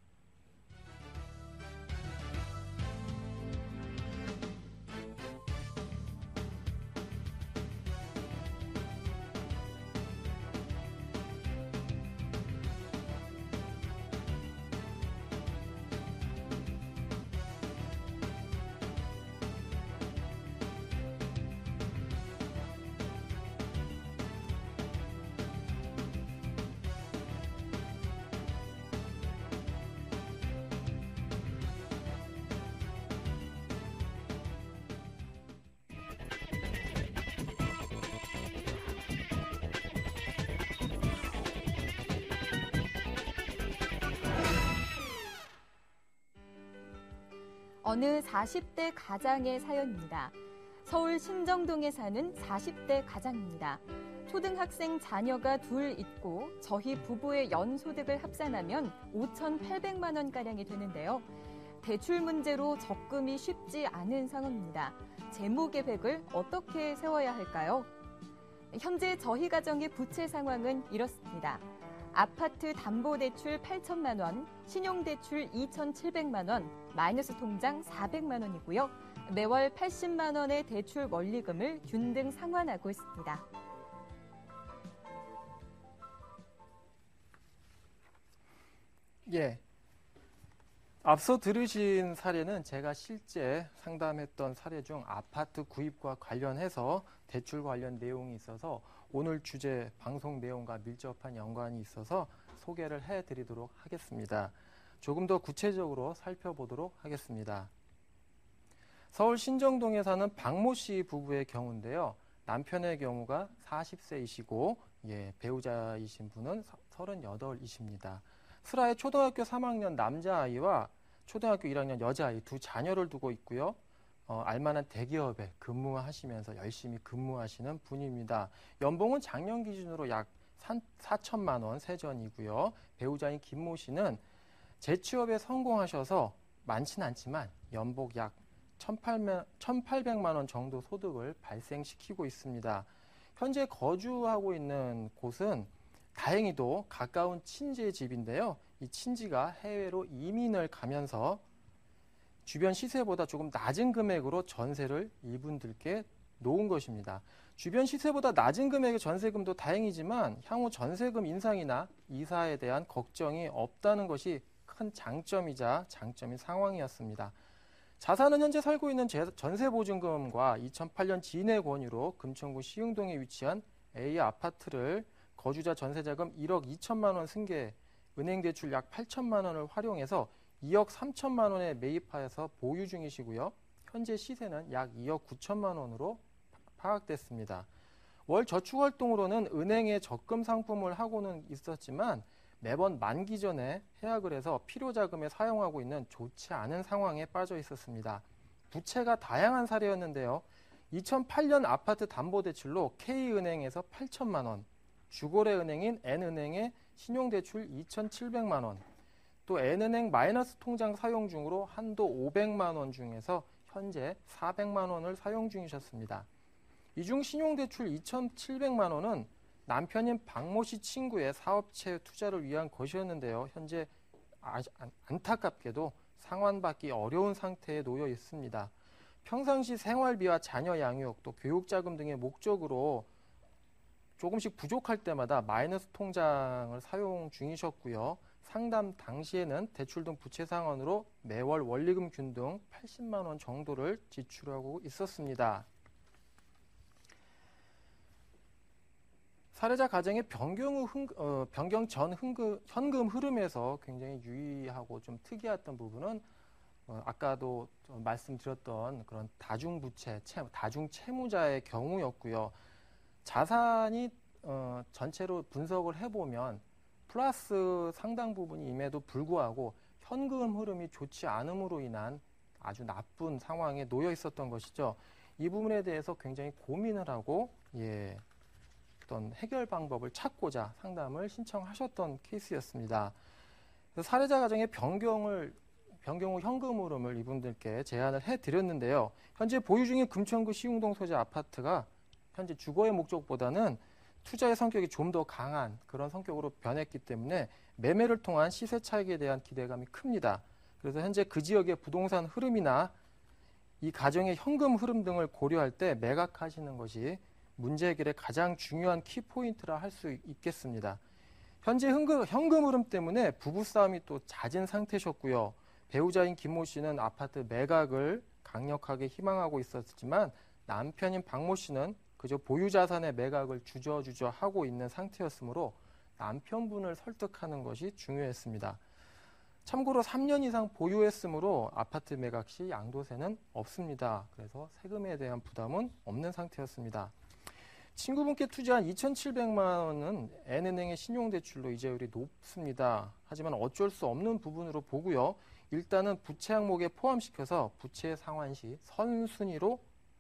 어느 40대 가장의 사연입니다. 서울 신정동에 사는 40대 가장입니다. 초등학생 자녀가 둘 있고 저희 부부의 연소득을 합산하면 5,800만 원가량이 되는데요. 대출 문제로 적금이 쉽지 않은 상황입니다. 재무 계획을 어떻게 세워야 할까요? 현재 저희 가정의 부채 상황은 이렇습니다. 아파트 담보대출 8천만 원, 신용대출 2,700만 원, 마이너스 통장 400만 원이고요. 매월 80만 원의 대출 원리금을 균등 상환하고 있습니다. 예. 앞서 들으신 사례는 제가 실제 상담했던 사례 중 아파트 구입과 관련해서 대출 관련 내용이 있어서 오늘 주제 방송 내용과 밀접한 연관이 있어서 소개를 해드리도록 하겠습니다. 조금 더 구체적으로 살펴보도록 하겠습니다. 서울 신정동에 사는 박모 씨 부부의 경우인데요. 남편의 경우가 40세이시고 배우자이신 분은 38이십니다. 슬하에 초등학교 3학년 남자아이와 초등학교 1학년 여자아이 두 자녀를 두고 있고요. 알만한 대기업에 근무하시면서 열심히 근무하시는 분입니다. 연봉은 작년 기준으로 약 4천만 원 세전이고요. 배우자인 김모 씨는 재취업에 성공하셔서 많지는 않지만 연봉 약 1,800만 원 정도 소득을 발생시키고 있습니다. 현재 거주하고 있는 곳은 다행히도 가까운 친지의 집인데요. 이 친지가 해외로 이민을 가면서 주변 시세보다 조금 낮은 금액으로 전세를 이분들께 놓은 것입니다. 주변 시세보다 낮은 금액의 전세금도 다행이지만 향후 전세금 인상이나 이사에 대한 걱정이 없다는 것이 큰 장점이자 장점인 상황이었습니다. 자산은 현재 살고 있는 전세보증금과 2008년 진해 권유로 금천구 시흥동에 위치한 A 아파트를 거주자 전세자금 1억 2천만 원 승계, 은행 대출 약 8천만 원을 활용해서 2억 3천만 원에 매입하여서 보유 중이시고요. 현재 시세는 약 2억 9천만 원으로 파악됐습니다. 월 저축활동으로는 은행에 적금 상품을 하고는 있었지만 매번 만기 전에 해약을 해서 필요자금에 사용하고 있는 좋지 않은 상황에 빠져 있었습니다. 부채가 다양한 사례였는데요. 2008년 아파트 담보대출로 K은행에서 8천만 원, 주거래 은행인 N은행에 신용대출 2,700만 원, 또 N은행 마이너스 통장 사용 중으로 한도 500만 원 중에서 현재 400만 원을 사용 중이셨습니다. 이 중 신용대출 2,700만 원은 남편인 박모 씨 친구의 사업체 투자를 위한 것이었는데요. 현재 안타깝게도 상환받기 어려운 상태에 놓여 있습니다. 평상시 생활비와 자녀 양육, 또 교육자금 등의 목적으로 조금씩 부족할 때마다 마이너스 통장을 사용 중이셨고요. 상담 당시에는 대출 등 부채 상환으로 매월 원리금 균등 80만 원 정도를 지출하고 있었습니다. 사례자 가정의 변경 전 현금 흐름에서 굉장히 유의하고 좀 특이했던 부분은 아까도 좀 말씀드렸던 그런 다중부채, 다중채무자의 경우였고요. 자산이 전체로 분석을 해보면 플러스 상당 부분임에도 불구하고 현금 흐름이 좋지 않음으로 인한 아주 나쁜 상황에 놓여 있었던 것이죠. 이 부분에 대해서 굉장히 고민을 하고 어떤 해결 방법을 찾고자 상담을 신청하셨던 케이스였습니다. 그래서 사례자 가정의 변경 후 현금 흐름을 이분들께 제안을 해드렸는데요. 현재 보유 중인 금천구 시흥동 소재 아파트가 현재 주거의 목적보다는 투자의 성격이 좀 더 강한 그런 성격으로 변했기 때문에 매매를 통한 시세 차익에 대한 기대감이 큽니다. 그래서 현재 그 지역의 부동산 흐름이나 이 가정의 현금 흐름 등을 고려할 때 매각하시는 것이 문제 해결의 가장 중요한 키포인트라 할 수 있겠습니다. 현재 현금 흐름 때문에 부부싸움이 또 잦은 상태셨고요. 배우자인 김모 씨는 아파트 매각을 강력하게 희망하고 있었지만 남편인 박모 씨는 그저 보유 자산의 매각을 주저주저 하고 있는 상태였으므로 남편분을 설득하는 것이 중요했습니다. 참고로 3년 이상 보유했으므로 아파트 매각 시 양도세는 없습니다. 그래서 세금에 대한 부담은 없는 상태였습니다. 친구분께 투자한 2,700만 원은 N은행의 신용대출로 이자율이 높습니다. 하지만 어쩔 수 없는 부분으로 보고요. 일단은 부채 항목에 포함시켜서 부채 상환 시 선순위로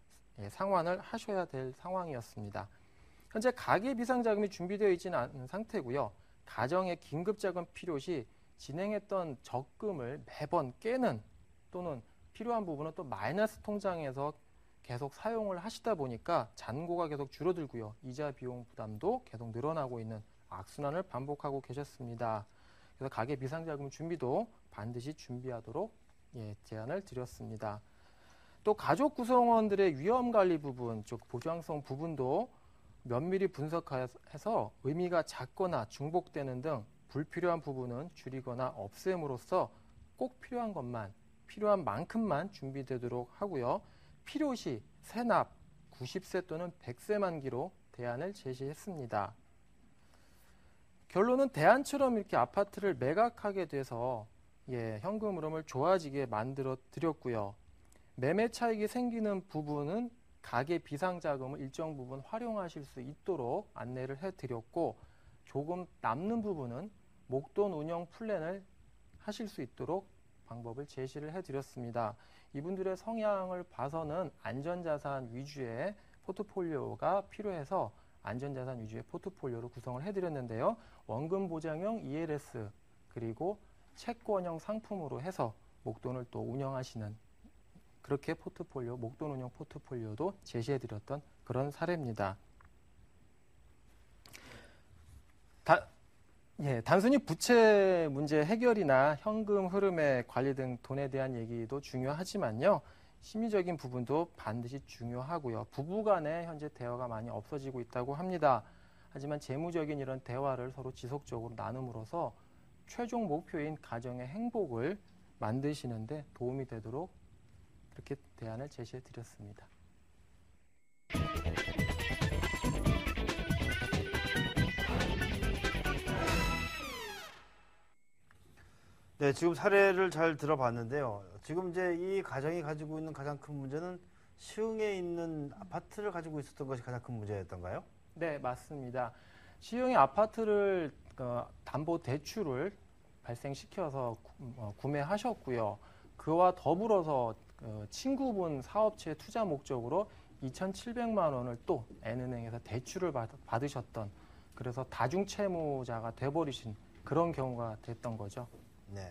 상환을 하셔야 될 상황이었습니다. 현재 가계 비상자금이 준비되어 있지는 않은 상태고요. 가정의 긴급자금 필요 시 진행했던 적금을 매번 깨는 또는 필요한 부분은 또 마이너스 통장에서 계속 사용을 하시다 보니까 잔고가 계속 줄어들고요. 이자 비용 부담도 계속 늘어나고 있는 악순환을 반복하고 계셨습니다. 그래서 가계 비상자금 준비도 반드시 준비하도록 제안을 드렸습니다. 또 가족 구성원들의 위험관리 부분, 즉 보장성 부분도 면밀히 분석해서 의미가 작거나 중복되는 등 불필요한 부분은 줄이거나 없앰으로써 꼭 필요한 것만, 필요한 만큼만 준비되도록 하고요. 필요시 세납 90세 또는 100세 만기로 대안을 제시했습니다. 결론은 대안처럼 이렇게 아파트를 매각하게 돼서 현금 흐름을 좋아지게 만들어 드렸고요. 매매 차익이 생기는 부분은 가계 비상자금을 일정 부분 활용하실 수 있도록 안내를 해드렸고 조금 남는 부분은 목돈 운영 플랜을 하실 수 있도록 방법을 제시를 해드렸습니다. 이분들의 성향을 봐서는 안전자산 위주의 포트폴리오가 필요해서 안전자산 위주의 포트폴리오로 구성을 해드렸는데요. 원금 보장형 ELS 그리고 채권형 상품으로 해서 목돈을 또 운영하시는 그렇게 포트폴리오, 목돈 운영 포트폴리오도 제시해드렸던 그런 사례입니다. 단순히 부채 문제 해결이나 현금 흐름의 관리 등 돈에 대한 얘기도 중요하지만요. 심리적인 부분도 반드시 중요하고요. 부부 간에 현재 대화가 많이 없어지고 있다고 합니다. 하지만 재무적인 이런 대화를 서로 지속적으로 나눔으로써 최종 목표인 가정의 행복을 만드시는데 도움이 되도록 그렇게 대안을 제시해 드렸습니다. 네, 지금 사례를 잘 들어봤는데요. 지금 이제 이 가정이 가지고 있는 가장 큰 문제는 시흥에 있는 아파트를 가지고 있었던 것이 가장 큰 문제였던가요? 네, 맞습니다. 시흥의 아파트를 담보 대출을 발생시켜서 구매하셨고요. 그와 더불어서 친구분 사업체 투자 목적으로 2,700만 원을 또 N은행에서 대출을 받으셨던 그래서 다중채무자가 돼버리신 그런 경우가 됐던 거죠. 네.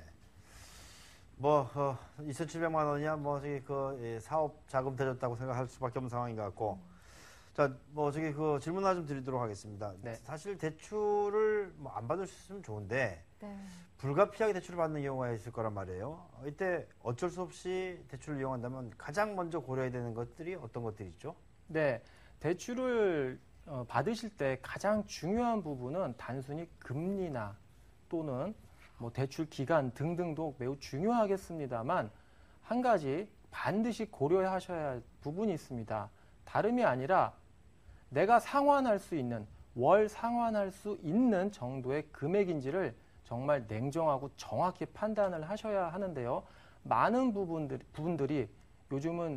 2,700만 원이야 사업 자금 대줬다고 생각할 수밖에 없는 상황인 것 같고. 자, 질문 하나 좀 드리도록 하겠습니다. 네. 사실 대출을 안 받을 수 있으면 좋은데 네. 불가피하게 대출을 받는 경우가 있을 거란 말이에요. 이때 어쩔 수 없이 대출을 이용한다면 가장 먼저 고려해야 되는 것들이 어떤 것들이죠? 네, 대출을 받으실 때 가장 중요한 부분은 단순히 금리나 또는 대출 기간 등등도 매우 중요하겠습니다만 한 가지 반드시 고려하셔야 할 부분이 있습니다. 다름이 아니라 내가 상환할 수 있는 월 상환할 수 있는 정도의 금액인지를 정말 냉정하고 정확히 판단을 하셔야 하는데요. 많은 부분들이 요즘은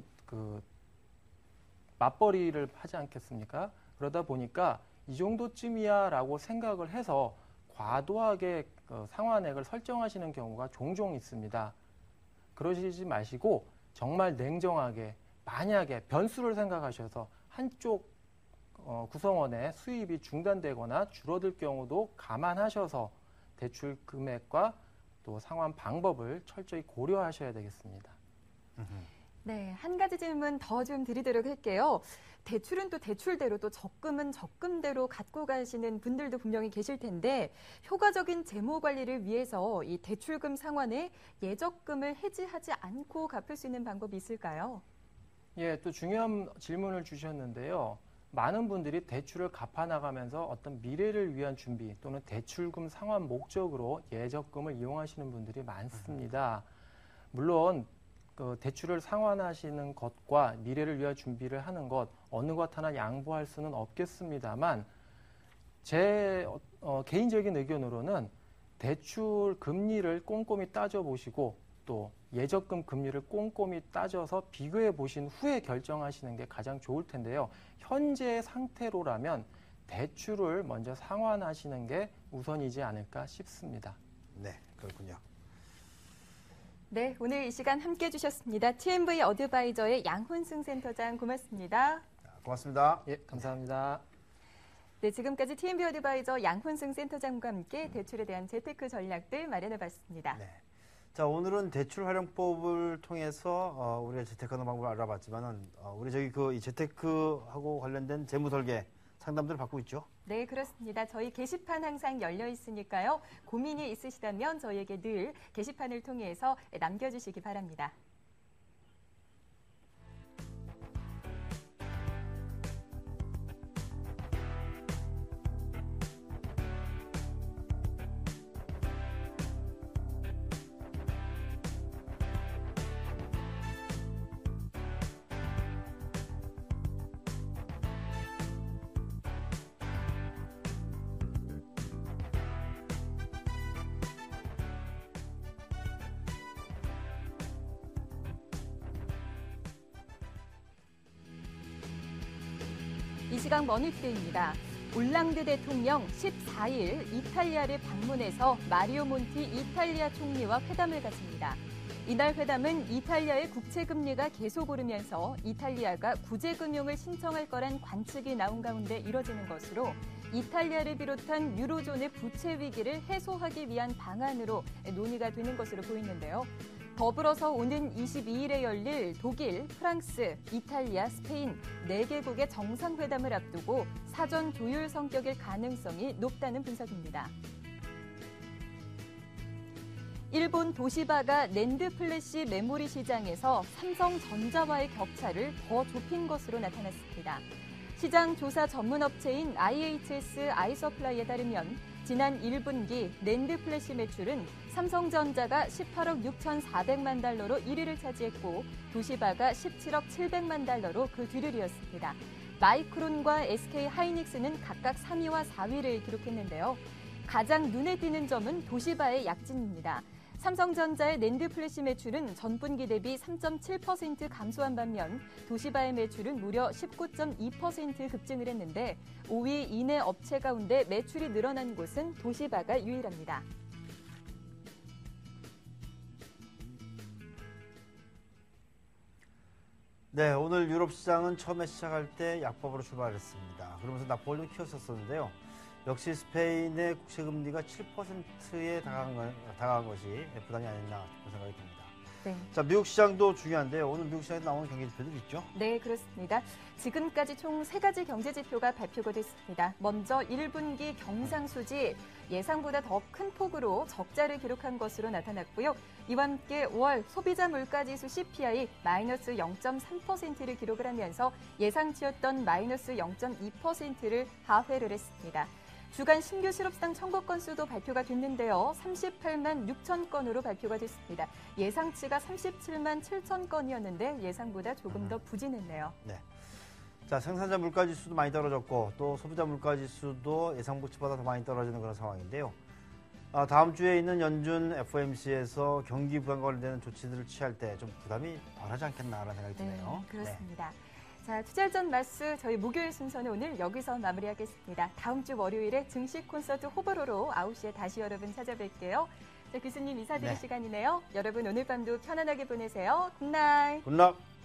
맞벌이를 하지 않겠습니까? 그러다 보니까 이 정도쯤이야 라고 생각을 해서 과도하게 상환액을 설정하시는 경우가 종종 있습니다. 그러시지 마시고 정말 냉정하게 만약에 변수를 생각하셔서 한쪽 구성원의 수입이 중단되거나 줄어들 경우도 감안하셔서 대출 금액과 또 상환 방법을 철저히 고려하셔야 되겠습니다. 네, 한 가지 질문 더 좀 드리도록 할게요. 대출은 또 대출대로 또 적금은 적금대로 갖고 가시는 분들도 분명히 계실 텐데 효과적인 재무 관리를 위해서 이 대출금 상환에 예적금을 해지하지 않고 갚을 수 있는 방법이 있을까요? 예, 또 중요한 질문을 주셨는데요. 많은 분들이 대출을 갚아나가면서 어떤 미래를 위한 준비 또는 대출금 상환 목적으로 예적금을 이용하시는 분들이 많습니다. 물론 그 대출을 상환하시는 것과 미래를 위한 준비를 하는 것 어느 것 하나 양보할 수는 없겠습니다만 제 개인적인 의견으로는 대출 금리를 꼼꼼히 따져보시고 또 예적금 금리를 꼼꼼히 따져서 비교해 보신 후에 결정하시는 게 가장 좋을 텐데요. 현재 상태로라면 대출을 먼저 상환하시는 게 우선이지 않을까 싶습니다. 네, 그렇군요. 네, 오늘 이 시간 함께해 주셨습니다. TMV 어드바이저의 양훈승 센터장 고맙습니다. 고맙습니다. 예, 감사합니다. 네, 지금까지 TMV 어드바이저 양훈승 센터장과 함께 대출에 대한 재테크 전략들 마련해 봤습니다. 네. 자, 오늘은 대출 활용법을 통해서 우리가 재테크하는 방법을 알아봤지만은 우리 저기 이 재테크하고 관련된 재무 설계 상담들을 받고 있죠. 네, 그렇습니다. 저희 게시판 항상 열려 있으니까요. 고민이 있으시다면 저희에게 늘 게시판을 통해서 남겨주시기 바랍니다. 이 시각 머니투데이입니다. 올랑드 대통령 14일 이탈리아를 방문해서 마리오 몬티 이탈리아 총리와 회담을 갖습니다. 이날 회담은 이탈리아의 국채금리가 계속 오르면서 이탈리아가 구제금융을 신청할 거란 관측이 나온 가운데 이뤄지는 것으로 이탈리아를 비롯한 유로존의 부채 위기를 해소하기 위한 방안으로 논의가 되는 것으로 보이는데요. 더불어서 오는 22일에 열릴 독일, 프랑스, 이탈리아, 스페인 4개국의 정상회담을 앞두고 사전 조율 성격일 가능성이 높다는 분석입니다. 일본 도시바가 낸드 플래시 메모리 시장에서 삼성전자와의 격차를 더 좁힌 것으로 나타났습니다. 시장 조사 전문 업체인 IHS 아이서플라이에 따르면 지난 1분기 낸드 플래시 매출은 삼성전자가 18억 6,400만 달러로 1위를 차지했고 도시바가 17억 700만 달러로 그 뒤를 이었습니다. 마이크론과 SK 하이닉스는 각각 3위와 4위를 기록했는데요. 가장 눈에 띄는 점은 도시바의 약진입니다. 삼성전자의 낸드 플래시 매출은 전분기 대비 3.7% 감소한 반면 도시바의 매출은 무려 19.2% 급증을 했는데 5위 이내 업체 가운데 매출이 늘어난 곳은 도시바가 유일합니다. 네, 오늘 유럽 시장은 처음에 시작할 때 약법으로 출발했습니다. 그러면서 낙폭을 좀 키웠었는데요. 역시 스페인의 국채금리가 7%에 다가간 것이 부담이 아니었나 싶은 생각이 듭니다. 네. 자, 미국 시장도 중요한데요. 오늘 미국 시장에 나오는 경제 지표들이 있죠? 네, 그렇습니다. 지금까지 총 3가지 경제 지표가 발표가 됐습니다. 먼저 1분기 경상수지 예상보다 더 큰 폭으로 적자를 기록한 것으로 나타났고요. 이와 함께 5월 소비자 물가지수 CPI 마이너스 0.3%를 기록을 하면서 예상치였던 마이너스 0.2%를 하회를 했습니다. 주간 신규 실업수당 청구 건수도 발표가 됐는데요. 38만 6천 건으로 발표가 됐습니다. 예상치가 37만 7천 건이었는데 예상보다 조금 더 부진했네요. 네. 자, 생산자 물가지수도 많이 떨어졌고 또 소비자 물가지수도 예상치보다 더 많이 떨어지는 그런 상황인데요. 다음 주에 있는 연준 FOMC에서 경기 부양과 관련된 조치들을 취할 때 좀 부담이 덜하지 않겠나라는 생각이 드네요. 네, 그렇습니다. 자, 투자전 마스 저희 목요일 순서는 오늘 여기서 마무리하겠습니다. 다음 주 월요일에 증시 콘서트 호불호로 9시에 다시 여러분 찾아뵐게요. 자, 교수님 인사드릴 시간이네요. 여러분 오늘 밤도 편안하게 보내세요. 굿나잇. 굿락.